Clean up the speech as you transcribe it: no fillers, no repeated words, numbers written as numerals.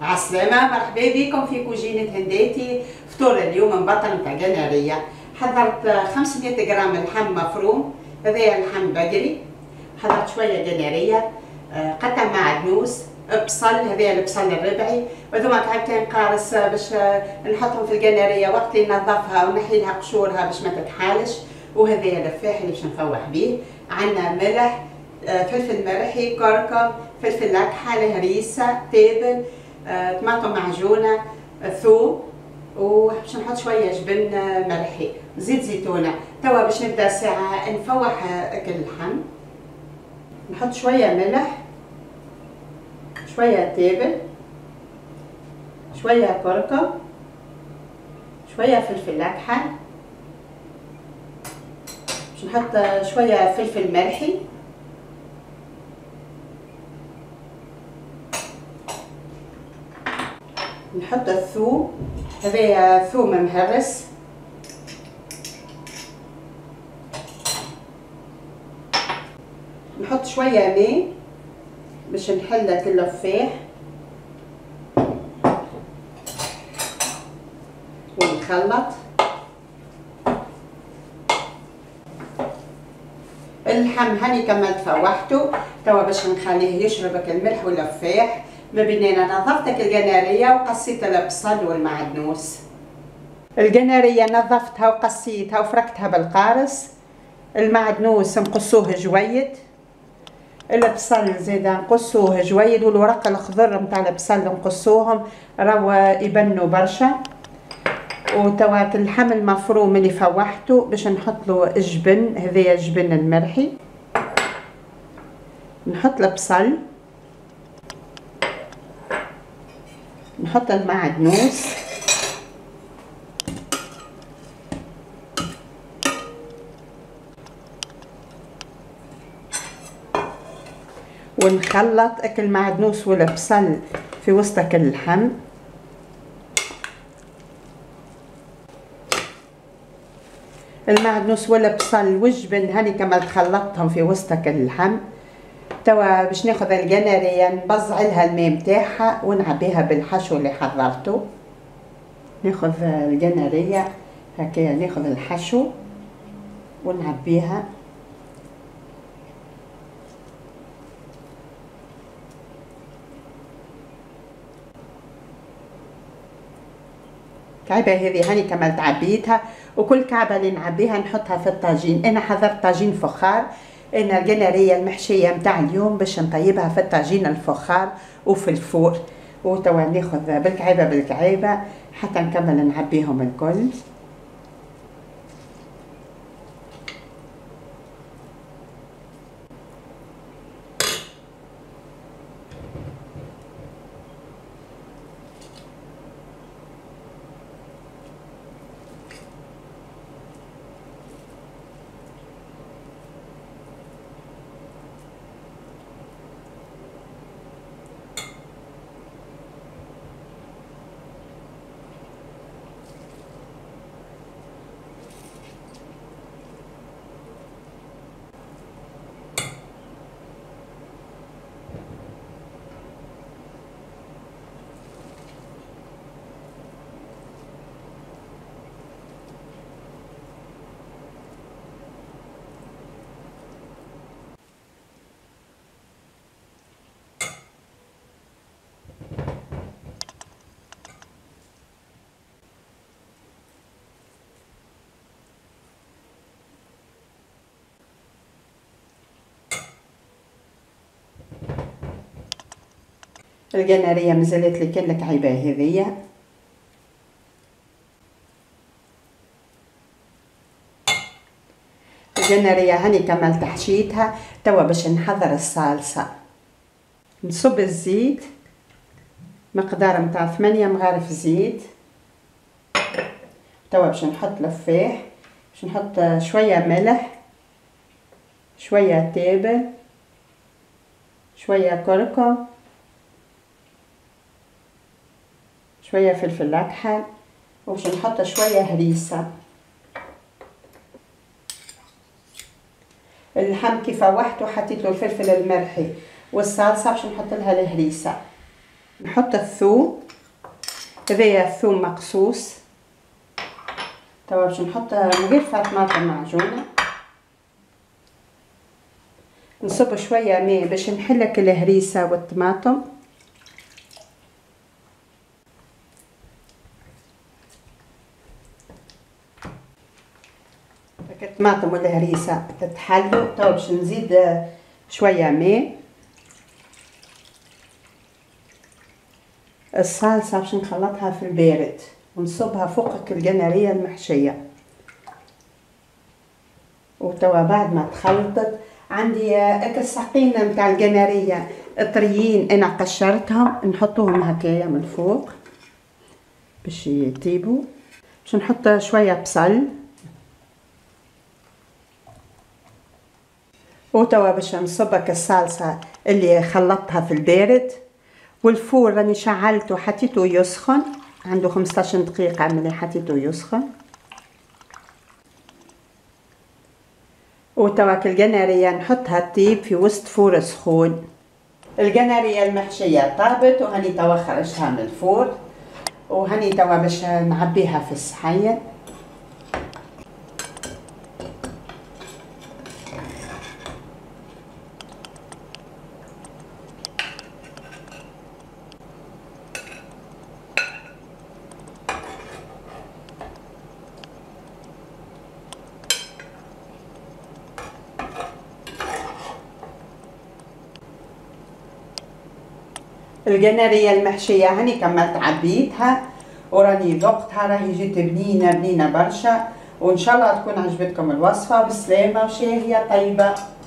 عالسلامة، مرحبا بكم في كوجينة هنداتي. فطور اليوم مبطل متاع جنارية. حضرت 500 جرام لحم مفروم، هذايا اللحم بقري. حضرت شوية جنارية، قطع معدنوس، بصل، هذايا البصل الربعي، وذوما كعبتين قارص باش نحطهم في الجنارية وقت اللي ننظفها ونحي لها قشورها باش ما تتحالش، وهذايا لفاح اللي باش نفوح به. عندنا ملح، فلفل مرحي، كركم، فلفل اكحل، هريسة، تابل، طماطم معجونه، ثوم، وباش نحط شويه جبن مرحي، زيت زيتونه. توا باش نبدا ساعه نفوح اكل اللحم. نحط شويه ملح، شويه تابل، شويه كركم، شويه فلفل اكحل، باش نحط شويه فلفل مرحي، نحط الثوم، هذايا ثوم مهرس، نحط شويه ماء باش نحلك اللفاح ونخلط. اللحم هاني كملت فوحته، توا باش نخليه يشربك الملح واللفاح. ما بيننا نظفتك الجنارية وقصيت البصل والمعدنوس. الجنارية نظفتها وقصيتها وفركتها بالقارص. المعدنوس نقصوه جويد، البصل زيدا نقصوه جويد، والورق الخضر متاع البصل نقصوهم راهو يبنوا برشا. وتوا اللحم المفروم اللي فوحته باش نحط له الجبن، هذايا الجبن المرحي، نحط البصل، نحط المعدنوس، ونخلط اكل المعدنوس والبصل في وسط اكل اللحم. المعدنوس والبصل والجبن هاني كملت خلطتهم في وسط اكل اللحم. توا باش ناخذ الجنارية نبزع لها الماء متاعها ونعبيها بالحشو اللي حضرته. ناخذ الجنارية هكايا، ناخذ الحشو ونعبيها. كعبة هذه هاني كملت عبيتها، وكل كعبة اللي نعبيها نحطها في الطاجين. انا حضرت طاجين فخار. انا الجنارية المحشية متاع اليوم باش نطيبها في الطاجين الفخار وفي الفور. وتوا ناخذ بالكعيبة بالكعيبة حتى نكمل نعبيهم الكل. الجنارية مازالت لي كل الكعيبة هذيا. الجنارية هاني كملت حشيتها. توا باش نحضر الصلصة. نصب الزيت مقدار متاع 8 مغارف زيت. توا باش نحط لفاح، باش نحط شوية ملح، شوية تابل، شوية كركم، شوية فلفل اكحل، وباش نحط شوية هريسة. اللحم كيف فوحته حطيت له الفلفل المرحي والصلصة باش نحط لها الهريسة. نحط الثوم، هذايا الثوم مقصوص. توا باش نحط مغرفة طماطم معجونة، نصب شوية ماء باش نحلك الهريسة والطماطم. الطماطم والهريسة تتحلوا. توا باش نزيد شوية ماء. الصلصة باش نخلطها في البارد ونصبها فوق القنارية المحشية. وتوا بعد ما تخلطت عندي هكا الساقين نتاع القنارية طريين انا قشرتهم، نحطوهم هكايا من فوق باش يطيبوا. باش نحط شوية بصل. وتوا باش نصبك الصلصة اللي خلطتها في البارد. والفور راني شعلته حطيته يسخن، عنده 15 دقيقة ملي حطيته يسخن. وتوا القنارية نحطها تطيب في وسط فور سخون. القنارية المحشية طابت وهاني توا خرجتها من الفور، وهاني توا باش نعبيها في الصحية. القنارية المحشية هاني كملت عبيتها وراني ذقتها، راهي جيت بنينة برشا. وان شاء الله تكون عجبتكم الوصفة. بالسلامة وشاهية طيبة.